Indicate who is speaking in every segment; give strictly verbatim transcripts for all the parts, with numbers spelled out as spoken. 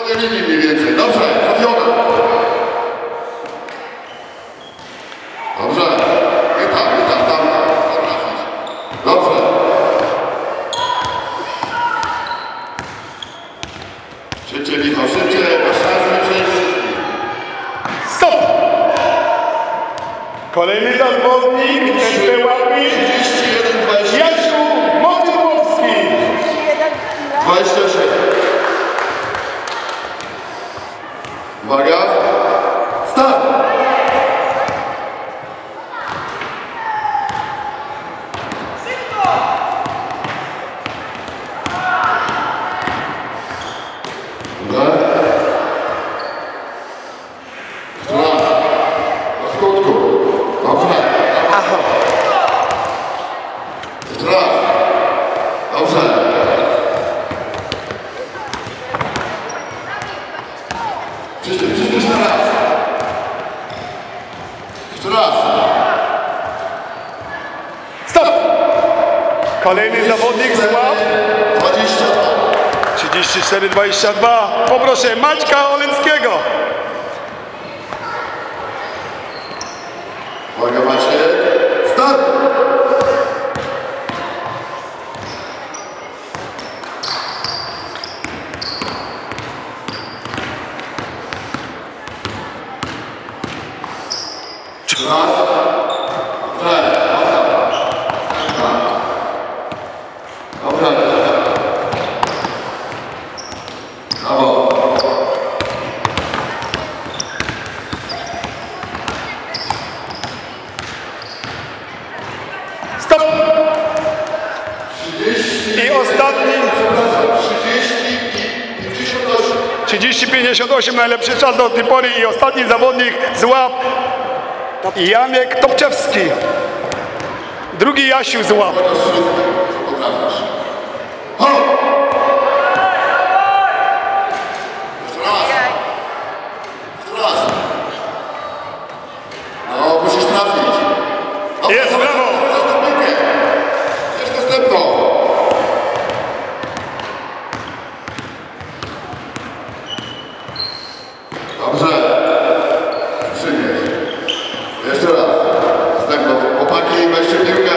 Speaker 1: Nie linii mniej więcej. Dobrze, trafiona. Dobrze. Nie tam, nie tam, tam. Dobrze. Szybciej, Michał, szybciej. Masz szansę wyprzeć wszystkich.
Speaker 2: Stop! Kolejny zawodnik, S P Łapy,
Speaker 1: trzydzieści jeden dwadzieścia.
Speaker 2: Jasiu Motylowski.
Speaker 1: dwadzieścia siedem. Uwaga. Start. Dobra. Jeszcze raz. Na skutku. Dobrze.
Speaker 2: Aha.
Speaker 1: Jeszcze raz. Dobrze. Przyszli, przyszli jeszcze raz. Jeszcze raz.
Speaker 2: Stop! Kolejny zawodnik z łap.
Speaker 1: dwadzieścia dwa.
Speaker 2: trzydzieści cztery dwadzieścia dwa. Poproszę Maćka Oleńskiego.
Speaker 1: Uwaga, Maciek. Start. Raz. Dobrze. Dobrze. Brawo.
Speaker 2: Stop! I ostatni.
Speaker 1: trzydzieści i pięćdziesiąt osiem.
Speaker 2: trzydzieści pięćdziesiąt osiem najlepszy czas do tej pory i ostatni zawodnik z łap Janek Topczewski. Drugi Jasiu z łap.
Speaker 1: Chociaż wszystko, co potrafisz. Ho! Jeszcze raz. Jeszcze raz. No, musisz trafić. Dobrze,
Speaker 2: Jest,
Speaker 1: dobrze.
Speaker 2: brawo.
Speaker 1: Następnikę. Jest następną. Dobrze. Przynieś. Jeszcze raz. Następną. Chłopaki, weźcie piłkę.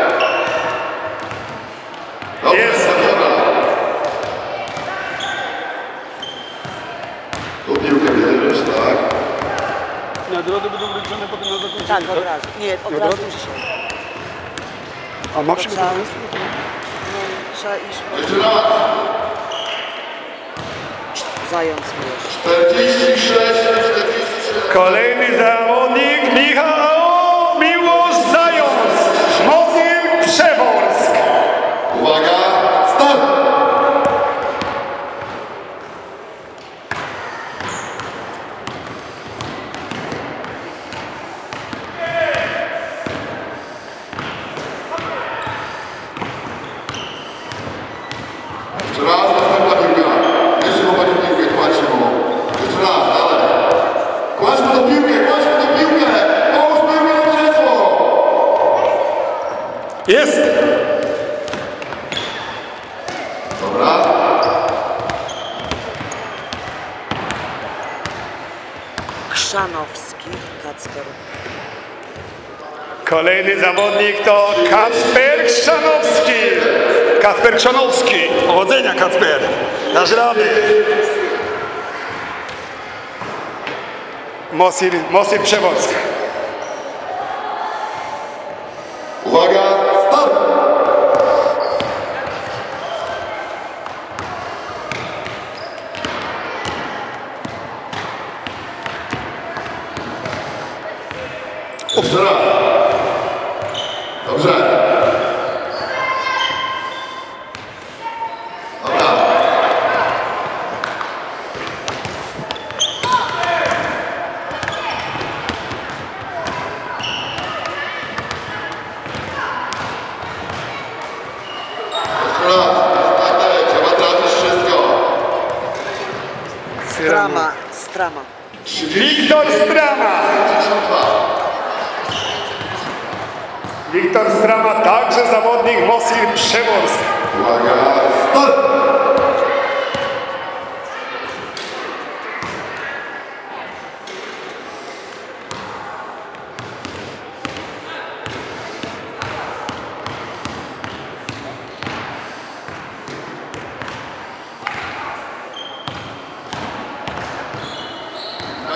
Speaker 1: Dobrze,
Speaker 2: Jest.
Speaker 1: zabiora. Tu piłkę bierzesz, tak?
Speaker 2: Nagrody będą wręczone potem na zakończenie.
Speaker 3: Tak, od razu. Nie, od razu musi się.
Speaker 2: A ma
Speaker 3: Trzeba,
Speaker 2: przygotowane?
Speaker 3: no, trzeba iść
Speaker 1: Jeszcze raz.
Speaker 3: zając mnie.
Speaker 1: czterdzieści sześć, czterdzieści siedem.
Speaker 2: Kolejny zawodnik Michał Miłosz Zając. Mosyl Przeworsk.
Speaker 1: Uwaga, start! Jeszcze raz, następna piłka. Jeszcze chłopaki piłkę, kładźcie mu. Jeszcze raz, dalej. Kładź mu tą piłkę, kładź mu tą piłkę! Połóż piłkę na krzesło!
Speaker 2: Jest.
Speaker 1: Dobra.
Speaker 3: Chrzanowski, Kacper.
Speaker 2: Kolejny zawodnik to Kacper Chrzanowski. Kacper Chrzanowski. Powodzenia, Kacper. Dasz radę. Mosyl, Mosyl Przeworsk.
Speaker 1: Uwaga, start! Jeszcze raz. Dobrze. Dobra. Jeszcze raz. Statek, trzeba trafić wszystko.
Speaker 3: Strama, strama.
Speaker 2: Wiktor Strama.
Speaker 1: pięćdziesiąt dwa.
Speaker 2: Wiktor Strama, także zawodnik Mosyl Przeworsk.
Speaker 1: Uwaga, start!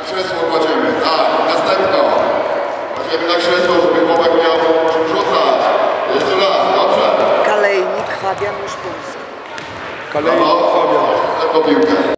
Speaker 1: krzesło kładziemy, tak, następną. Kładziemy na krzesło, żeby chłopak miał czym rzucać. Jeszcze raz, dobrze.
Speaker 3: Kalejnik, Fabian Uszpumski.
Speaker 2: Kolejny Fabian.
Speaker 1: Następną piłkę.